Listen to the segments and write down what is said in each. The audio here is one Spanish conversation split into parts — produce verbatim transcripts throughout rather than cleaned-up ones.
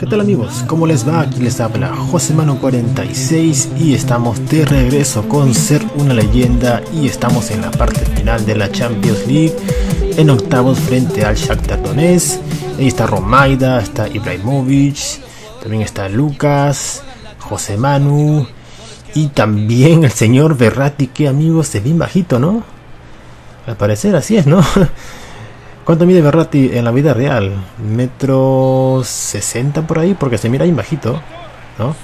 ¿Qué tal amigos? ¿Cómo les va? Aquí les habla José Manu cuarenta y seis y estamos de regreso con Ser una Leyenda y estamos en la parte final de la Champions League en octavos frente al Shakhtar Donetsk. Ahí está Romaida, está Ibrahimovic, también está Lucas, José Manu y también el señor Verratti, que amigos se ve bien bajito, ¿no? Al parecer así es, ¿no? ¿Cuánto mide Verratti en la vida real? Metro sesenta por ahí, porque se mira bien bajito, ¿no?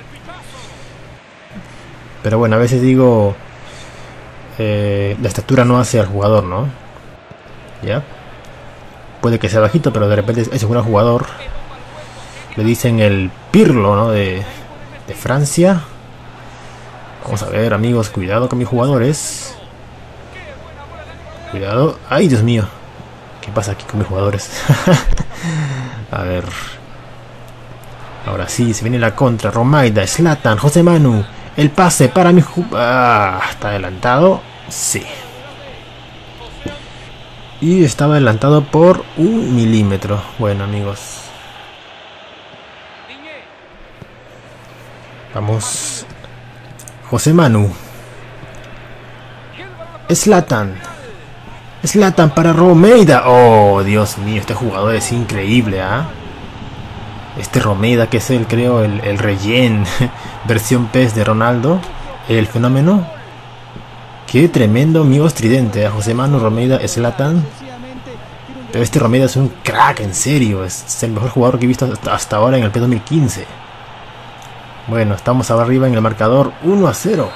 Pero bueno, a veces digo, eh, la estatura no hace al jugador, ¿no? ¿Ya? Puede que sea bajito, pero de repente es un gran jugador. Le dicen el Pirlo, ¿no? De, de Francia. Vamos a ver, amigos, cuidado con mis jugadores. Cuidado. ¡Ay, Dios mío! ¿Qué pasa aquí con mis jugadores? A ver. Ahora sí, se viene la contra. Romaida, Zlatan, José Manu. El pase para mi... Ah, ¿está adelantado? Sí. Y estaba adelantado por un milímetro. Bueno, amigos. Vamos. José Manu. Zlatan. Zlatan para Romaida. Oh, Dios mío, este jugador es increíble, ¿ah? ¿eh? Este Romaida, que es el, creo, el, el rellén versión P E S de Ronaldo, el fenómeno. Qué tremendo, amigos, tridente, ¿eh? José Manu, Romaida, Zlatan. Pero este Romaida es un crack, en serio. Es el mejor jugador que he visto hasta, hasta ahora en el P E S dos mil quince. Bueno, estamos arriba en el marcador uno a cero.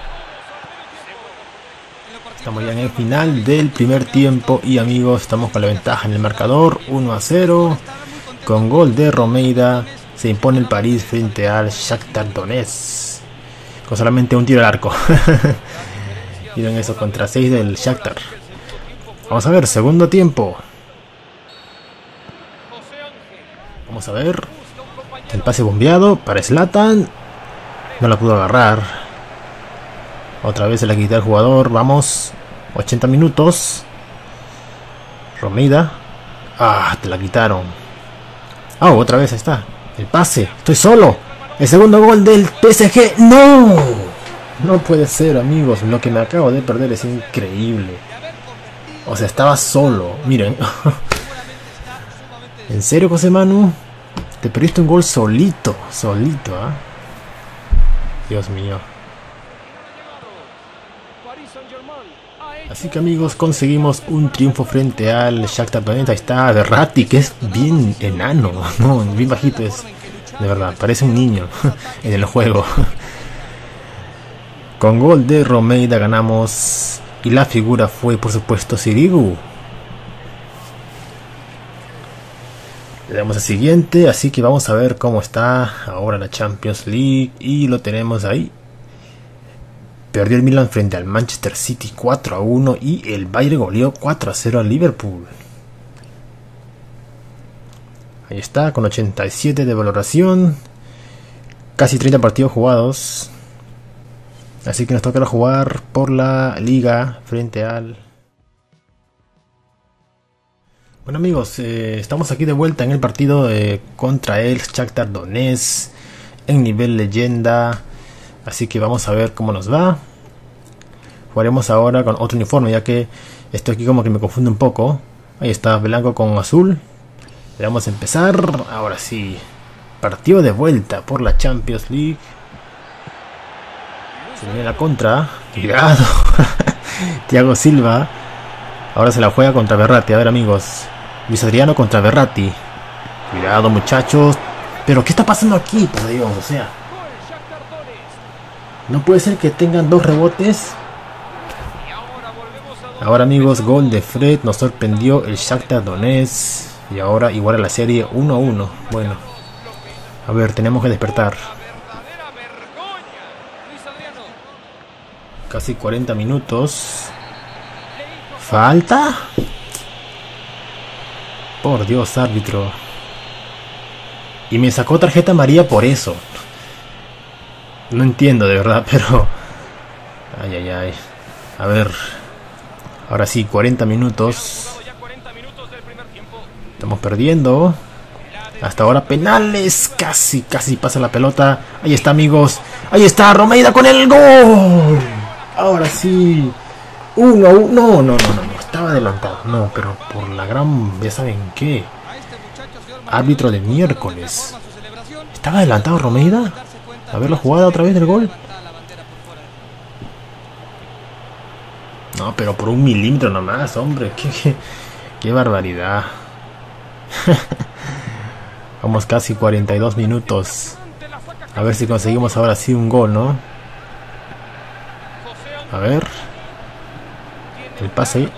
Estamos ya en el final del primer tiempo y amigos, estamos con la ventaja en el marcador uno a cero. Con gol de Romaida se impone el París frente al Shakhtar Donetsk con solamente un tiro al arco. Miren eso, contra seis del Shakhtar. Vamos a ver, segundo tiempo. Vamos a ver. El pase bombeado para Zlatan. No la pudo agarrar. Otra vez se la quita el jugador. Vamos. ochenta minutos. Romaida. Ah, te la quitaron. Ah, oh, otra vez, ahí está. El pase. Estoy solo. El segundo gol del P S G. ¡No! No puede ser, amigos. Lo que me acabo de perder es increíble. O sea, estaba solo. Miren. ¿En serio, José Manu? Te perdiste un gol solito. Solito, ¿ah? ¿eh? Dios mío. Así que amigos, conseguimos un triunfo frente al Shakhtar Donetsk. Ahí está Verratti, que es bien enano, no, bien bajito es. De verdad, parece un niño en el juego. Con gol de Romaida ganamos. Y la figura fue, por supuesto, Sirigu. Le damos al siguiente, así que vamos a ver cómo está ahora la Champions League. Y lo tenemos ahí. Perdió el Milan frente al Manchester City cuatro a uno y el Bayern goleó cuatro a cero al Liverpool. Ahí está, con ochenta y siete de valoración. Casi treinta partidos jugados. Así que nos toca jugar por la Liga frente al... Bueno amigos, eh, estamos aquí de vuelta en el partido eh, contra el Shakhtar Donetsk en nivel leyenda. Así que vamos a ver cómo nos va. Jugaremos ahora con otro uniforme, ya que esto aquí como que me confunde un poco. Ahí está, blanco con azul. Le vamos a empezar. Ahora sí. Partido de vuelta por la Champions League. Se viene la contra. Cuidado. Thiago Silva. Ahora se la juega contra Verratti. A ver amigos. Luis Adriano contra Verratti. Cuidado muchachos. Pero ¿qué está pasando aquí? Por Dios, o sea. No puede ser que tengan dos rebotes. Ahora amigos, gol de Fred. Nos sorprendió el Shakhtar Donetsk. Y ahora igual a la serie uno a uno. Bueno. A ver, tenemos que despertar. Casi cuarenta minutos. ¿Falta? Por Dios, árbitro. Y me sacó tarjeta amarilla por eso. No entiendo de verdad, pero... Ay, ay, ay. A ver. Ahora sí, cuarenta minutos. Estamos perdiendo. Hasta ahora penales. Casi, casi pasa la pelota. Ahí está, amigos. Ahí está Romeida con el gol. Ahora sí. Uno a uno. No, no, no, no, no. Estaba adelantado. No, pero por la gran... Ya saben qué. Árbitro de miércoles. ¿Estaba adelantado Romeida? A ver la jugada otra vez del gol. No, pero por un milímetro nomás, hombre. Qué, qué, qué barbaridad. Vamos casi cuarenta y dos minutos. A ver si conseguimos ahora sí un gol, ¿no? A ver. El pase ahí.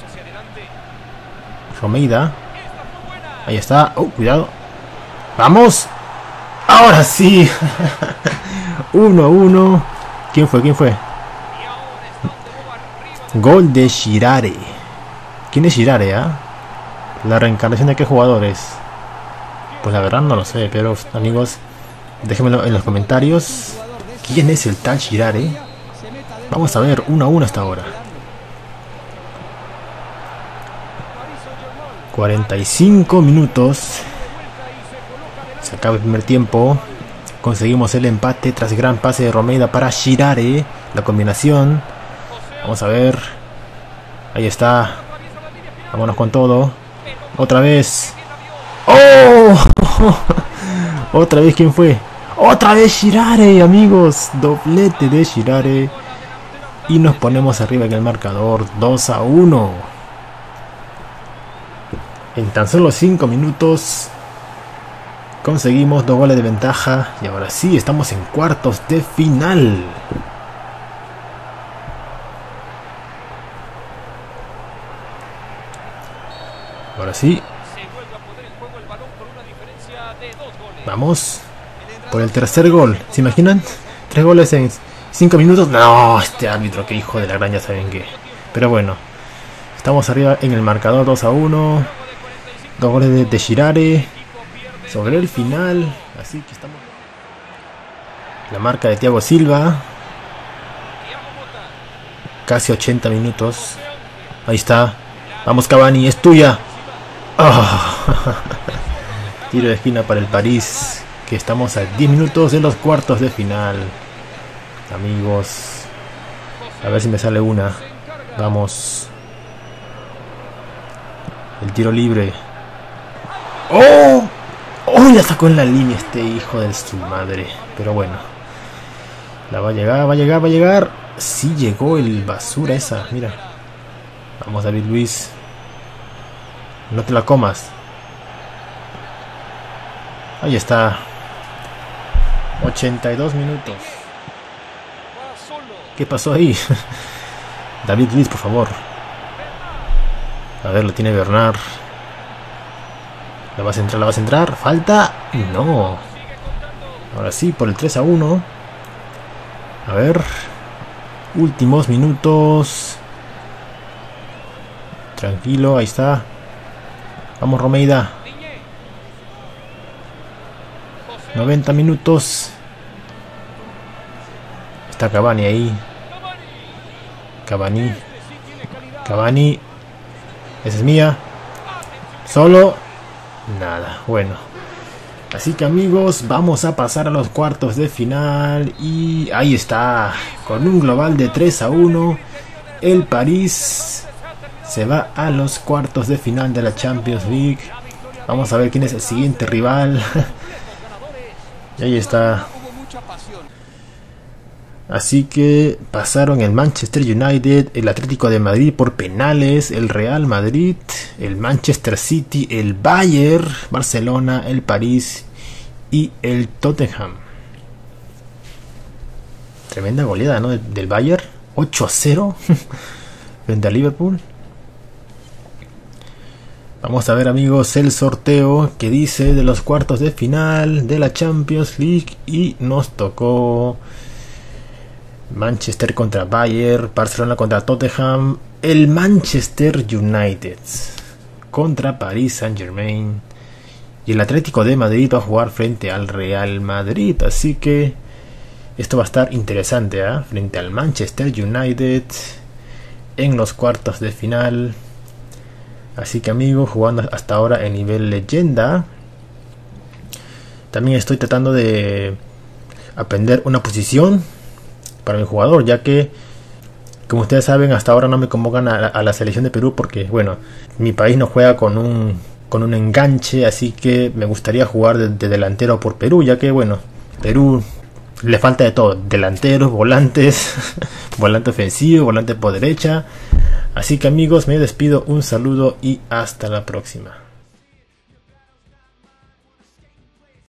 Romeida. Ahí está. Oh, cuidado. ¡Vamos! ¡Ahora sí! uno a uno. ¿Quién fue? ¿Quién fue? Gol de Shirare. ¿Quién es Shirare, ah? ¿eh? ¿La reencarnación de qué jugadores? Pues la verdad no lo sé, pero amigos, déjenmelo en los comentarios. ¿Quién es el tal Shirare? Vamos a ver, uno a uno hasta ahora. cuarenta y cinco minutos. Se acaba el primer tiempo. Conseguimos el empate tras gran pase de Romeida para Shirare. La combinación. Vamos a ver. Ahí está. Vámonos con todo. Otra vez. ¡Oh! Otra vez, ¿quién fue? Otra vez Shirare, amigos. Doblete de Shirare. Y nos ponemos arriba en el marcador. dos a uno. En tan solo cinco minutos conseguimos dos goles de ventaja. Y ahora sí, estamos en cuartos de final. Ahora sí. Vamos por el tercer gol. ¿Se imaginan? Tres goles en cinco minutos. No, este árbitro, que hijo de la gran, ya saben qué. Pero bueno, estamos arriba en el marcador dos a uno. Dos goles de, de Shirare sobre el final. Así que estamos. La marca de Thiago Silva. Casi ochenta minutos. Ahí está. Vamos, Cavani, es tuya. Oh. Tiro de esquina para el París. Que estamos a diez minutos de los cuartos de final. Amigos. A ver si me sale una. Vamos. El tiro libre. ¡Oh! ¡Oh! La sacó en la línea este hijo de su madre. Pero bueno. La va a llegar, va a llegar, va a llegar. Sí llegó el basura esa. Mira. Vamos, David Luiz. No te la comas. Ahí está. ochenta y dos minutos. ¿Qué pasó ahí? David Luiz, por favor. A ver, lo tiene Bernard. La vas a entrar, la vas a entrar. Falta. No. Ahora sí, por el tres a uno. A ver. Últimos minutos. Tranquilo, ahí está. Vamos, Romeida. noventa minutos. Está Cavani ahí. Cavani. Cavani. Esa es mía. Solo. Nada. Bueno. Así que, amigos, vamos a pasar a los cuartos de final. Y ahí está. Con un global de tres a uno. El París se va a los cuartos de final de la Champions League. Vamos a ver quién es el siguiente rival. Y ahí está. Así que pasaron el Manchester United, el Atlético de Madrid por penales, el Real Madrid, el Manchester City, el Bayern, Barcelona, el París y el Tottenham. Tremenda goleada, ¿no? Del Bayern. ocho a cero frente a Liverpool. Vamos a ver, amigos, el sorteo que dice de los cuartos de final de la Champions League. Y nos tocó Manchester contra Bayern, Barcelona contra Tottenham, el Manchester United contra Paris Saint-Germain y el Atlético de Madrid va a jugar frente al Real Madrid. Así que esto va a estar interesante, ¿eh? Frente al Manchester United en los cuartos de final. Así que, amigos, jugando hasta ahora en nivel leyenda. También estoy tratando de aprender una posición para mi jugador, ya que, como ustedes saben, hasta ahora no me convocan a, a la selección de Perú porque, bueno, mi país no juega con un con un enganche, así que me gustaría jugar de, de delantero por Perú, ya que, bueno, Perú le falta de todo, delanteros, volantes, volante ofensivo, volante por derecha. Así que, amigos, me despido, un saludo y hasta la próxima.